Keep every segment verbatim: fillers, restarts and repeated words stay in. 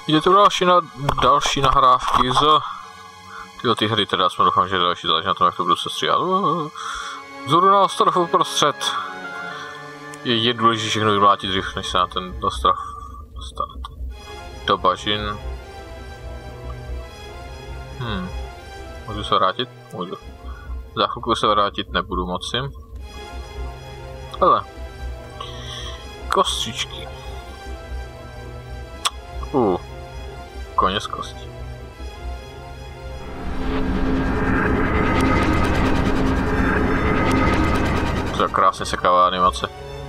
Je tu další, na, další nahrávky z tyhle ty hry, teda jsme doufám, že další záleží na tom, jak to budu se stříhat. Vzhůru na ostrov uprostřed. Je, je důležité všechno vyvlátit dřív, než se na ten ostrov dostanete. Do bažin. Hmm. Můžu se vrátit? Můžu. Za chvilku se vrátit nebudu moci. Ale. Kostřičky. Uh. Koně z kostí. To je krásně sekavá animace.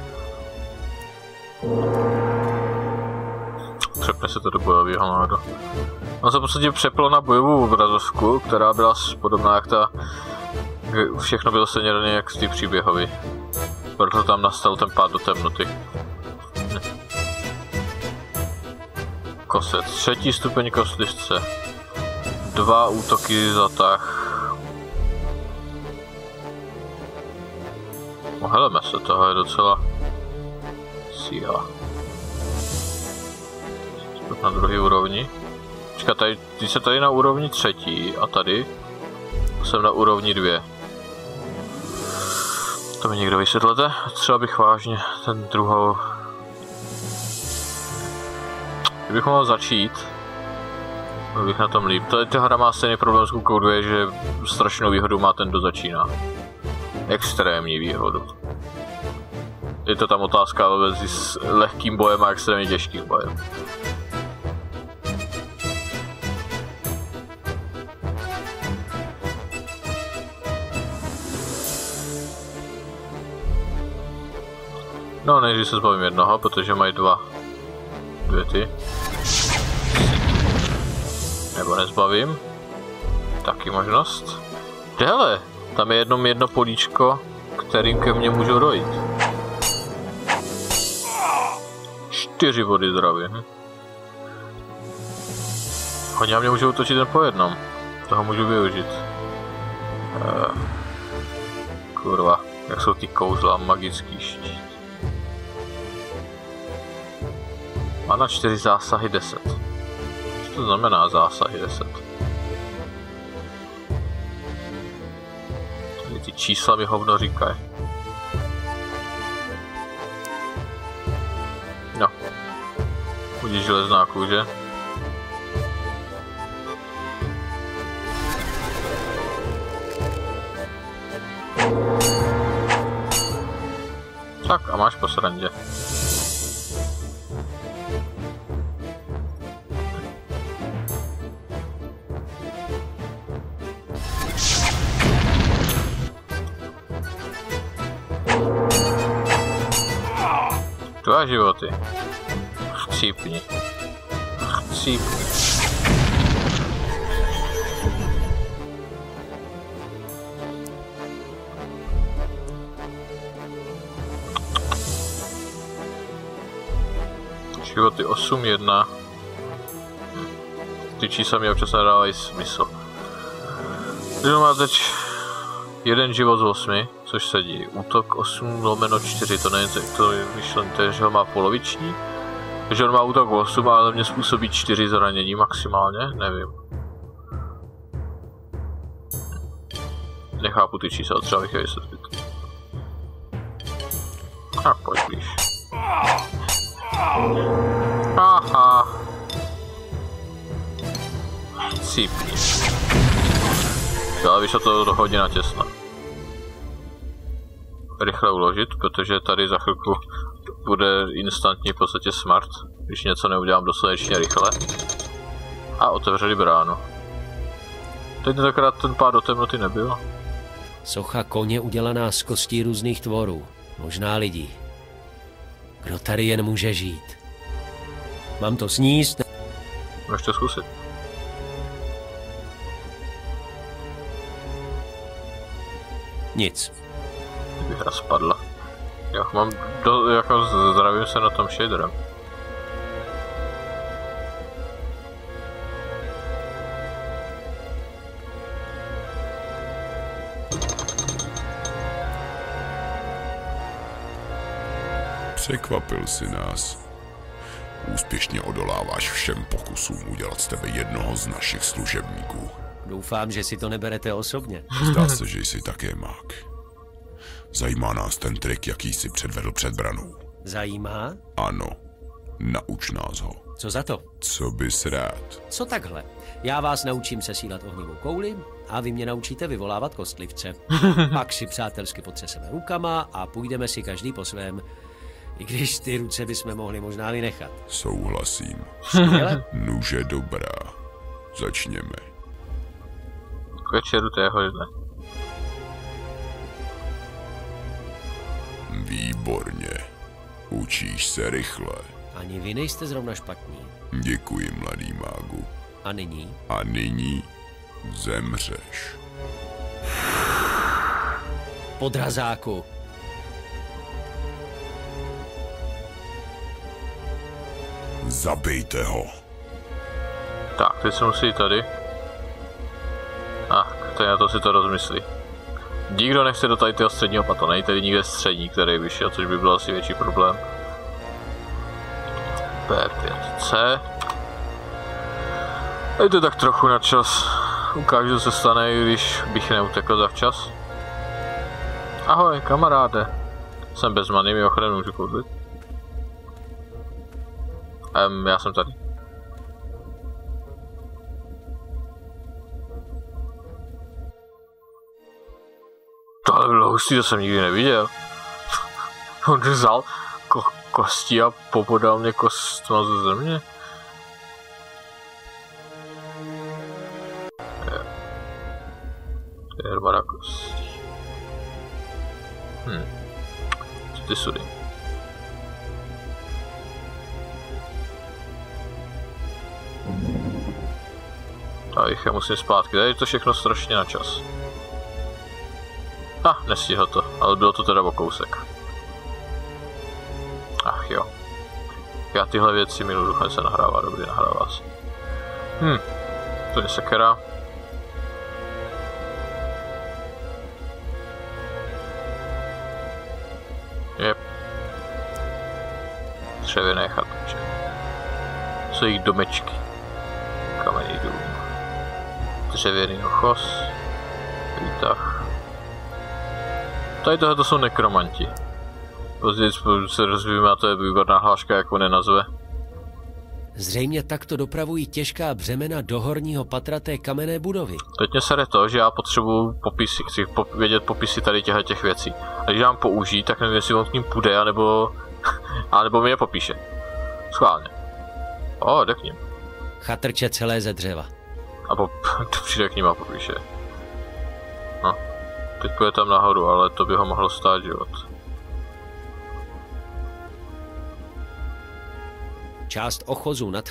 Přepne se to do bojového módu. On se v podstatě přeplo na bojovou obrazovku, která byla podobná jak ta... Všechno bylo stejně jak z té příběhový. Proto tam nastal ten pád do temnoty. Hm. Kosec. Třetí stupeň kostlivce. Dva útoky za tah. Oheleme se, toho je docela síla. Jsme na druhé úrovni. Počkat, tady, ty se tady na úrovni třetí a tady jsem na úrovni dvě. To mi někdo vysvětlete? Třeba bych vážně ten druhou... Kdybych mohl začít, byl bych na tom líp. Ta hra má stejný problém s Kukou dva, že strašnou výhodu má ten, kdo začíná. Extrémní výhodu. Je to tam otázka mezi s lehkým bojem a extrémně těžkým bojem. No, nejdřív se zbavím jednoho, protože mají dva. Dvě ty. Nebo nezbavím. Taky možnost. Hele, tam je jednom jedno políčko, kterým ke mně můžou dojít. Čtyři body zdraví. Hm? Oni na mě můžou útočit jen po jednom. Toho můžu využít. Uh, kurva, jak jsou ty kouzla, magický štít. Má na čtyři zásahy deset. Co to znamená zásahy deset? Tady ty čísla mi hovno říkají. No. Budí železná kůže. Tak a máš po srandě. Dva životy. Chcípni. Chcípni. Životy osm jedna. Ty čísla mi občas nedávají smysl. Takže má teď jeden život z osmi, což sedí. Útok osm lomeno čtyři, to není to myšlen, to je, že ho má poloviční. Takže on má útok osm, ale mě způsobí čtyři zranění maximálně, nevím. Nechápu ty čísla, třeba bych je vysvětlit. A pojď blíž. Aha. Cípni. Ale vyšlo to hodně natěsno. Rychle uložit, protože tady za chvilku bude instantně v podstatě smrt, když něco neudělám dostatečně rychle. A otevřeli bránu. Teď tentokrát ten pád do temnoty nebyl. Socha koně udělaná z kostí různých tvorů, možná lidí. Kdo tady jen může žít? Mám to sníst? Můžeš to zkusit. Nic. Kdyby hra spadla. Já mám do, jako zdravím se na tom shaderem. Překvapil si nás. Úspěšně odoláváš všem pokusům udělat z tebe jednoho z našich služebníků. Doufám, že si to neberete osobně. Zdá se, že jsi také mák. Zajímá nás ten trik, jaký jsi předvedl před branou. Zajímá? Ano. Nauč nás ho. Co za to? Co bys rád? Co takhle? Já vás naučím sesílat ohnivou kouli a vy mě naučíte vyvolávat kostlivce. Pak si přátelsky potřeseme rukama a půjdeme si každý po svém. I když ty ruce bychom mohli možná vynechat. Souhlasím. Skvěle? Nuže dobrá. Začněme. K večeru téhož dne. Výborně. Učíš se rychle. Ani vy nejste zrovna špatní. Děkuji, mladý mágu. A nyní? A nyní zemřeš. Podrazáku. Zabijte ho. Tak, teď se musí tady. A, tady na to si to rozmyslí. Nikdo nechce do tady toho středního pata, není tady nikde střední, který by šel, což by byl asi větší problém. P pět C. Je to tak trochu na čas. Ukážu, co se stane, když bych neutekl zavčas. Ahoj, kamaráde. Jsem bez many, mimochodem můžu koudlit. Um, já jsem tady. Tohle bylo hustý, to jsem nikdy neviděl. On vzal ko kosti a popodal mě kostma ze země. To je hromada kostí. Hm. Co ty sudy? Tady je musím zpátky, tady je to všechno strašně na čas. Ah, nestihl to, ale bylo to teda o kousek. Ach jo. Já tyhle věci miluji, duchem se nahrává, dobrý, nahrává se. Hm, to je sekera. Jep. Dřevěné chatče. Jsou jich domečky. Kamenný dům. Dřevěný ochos. Výtah. Tady tohle to jsou nekromanti. Později se rozvíjíme a to je výborná hláška, jak on je nazve. Zřejmě takto dopravují těžká břemena do horního patra té kamenné budovy. Teď mě sere to, že já potřebuju popisy, chci po vědět popisy tady těchto těch věcí. A když mám použít, tak nevím, jestli on k ním půjde, anebo, anebo mi je popíše. Schválně. O, jde k ním. Chatrče celé ze dřeva. A po, to přijde k ním a popíše. No. Teď půjde tam nahoru, ale to by ho mohlo stát život. Část ochozu nad...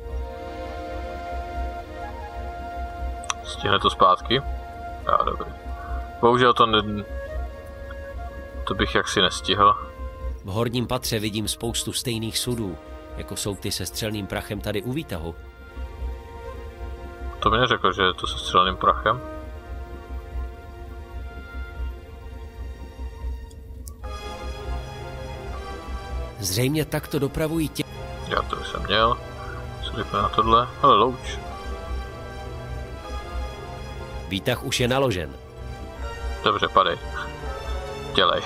Stihne to zpátky? Já, dobrý. Bohužel to ne... To bych jaksi nestihl. V horním patře vidím spoustu stejných sudů, jako jsou ty se střelným prachem tady u výtahu. To mi neřekl, že je to se střelným prachem. Zřejmě takto dopravují tě... Já to jsem měl. Co řekne na tohle? Ale louč. Výtah už je naložen. Dobře, padej. Dělej.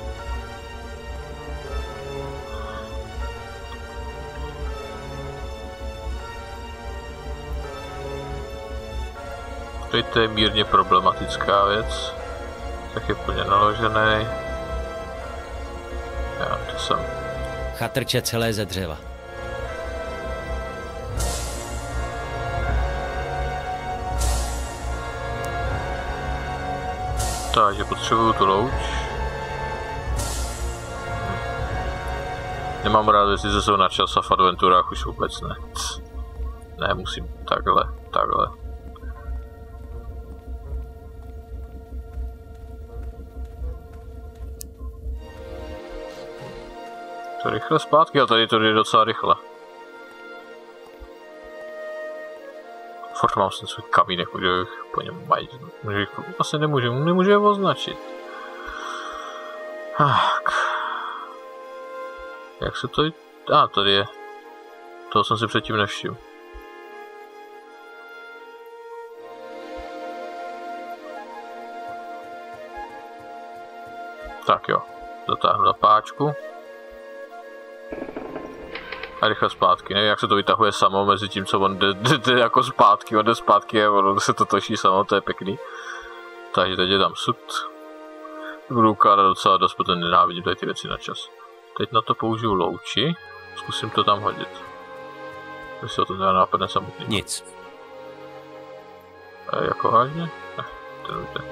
Tady to je mírně problematická věc. Tak je plně naložený. Já to jsem. Chatrče celé ze dřeva. Takže potřebuju tu louč. Nemám rád, jestli se jsou na čas a v adventurách už vůbec ne. Ne, musím takhle, takhle. To rychle zpátky, a tady to jde docela rychle. Furt mám ten svůj kamínek, můžu jich po něm majit. Můžu jich, asi nemůžu, nemůžu je označit. Tak. Jak se to... A, ah, tady je toho jsem si předtím nevšiml. Tak jo, zatáhnu na páčku. A rychle zpátky, nevím jak se to vytahuje samo mezi tím, co on jde, jde, jde jako zpátky, on jde zpátky a ono se to točí samo, to je pěkný. Takže teď je tam sud. Budu ukládat docela dost, protože nenávidím tady ty věci na čas. Teď na to použiju louči, zkusím to tam hodit. Jestli se to teda nápadne samotný. Nic. A jako vážně? Ne, to nejde.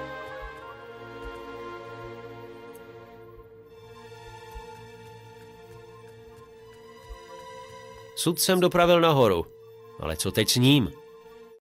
Sud jsem dopravil nahoru. Ale co teď s ním?